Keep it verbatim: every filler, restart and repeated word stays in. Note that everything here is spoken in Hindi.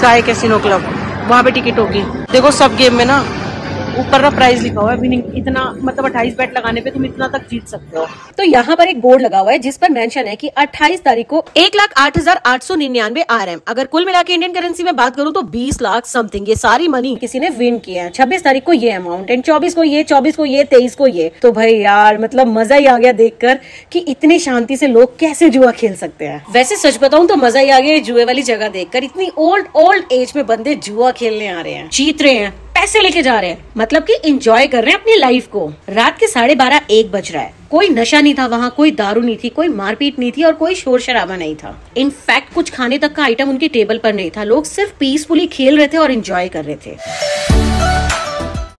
गाय कैसीनो क्लब, वहाँ पे टिकट होगी। देखो सब गेम में ना ऊपर का प्राइस लिखा हुआ है, विनिंग इतना, मतलब अट्ठाईस बैट लगाने पे तुम इतना तक जीत सकते हो। तो यहाँ पर एक बोर्ड लगा हुआ है जिस पर मेंशन है कि अट्ठाईस तारीख को एक लाख आठ हजार आठ सौ निन्यानवे आर एम, अगर कुल मिला के इंडियन करेंसी में बात करूँ तो बीस लाख समथिंग ये सारी मनी किसी ने विन किया है। छब्बीस तारीख को ये अमाउंट एंड चौबीस को ये, चौबीस को ये, तेईस को ये। तो भाई यार मतलब मजा ही आ गया देखकर कि इतनी शांति से लोग कैसे जुआ खेल सकते हैं। वैसे सच बताऊं तो मजा ही आ गया जुए वाली जगह देखकर। इतनी ओल्ड ओल्ड एज में बंदे जुआ खेलने आ रहे हैं, जीत रहे हैं, पैसे लेके जा रहे हैं, मतलब कि एंजॉय कर रहे हैं अपनी लाइफ को। रात के साढ़े बारह एक बज रहा है, कोई नशा नहीं था वहाँ, कोई दारू नहीं थी, कोई मारपीट नहीं थी और कोई शोर शराबा नहीं था। इनफैक्ट कुछ खाने तक का आइटम उनकी टेबल पर नहीं था। लोग सिर्फ पीसफुली खेल रहे थे और एंजॉय कर रहे थे।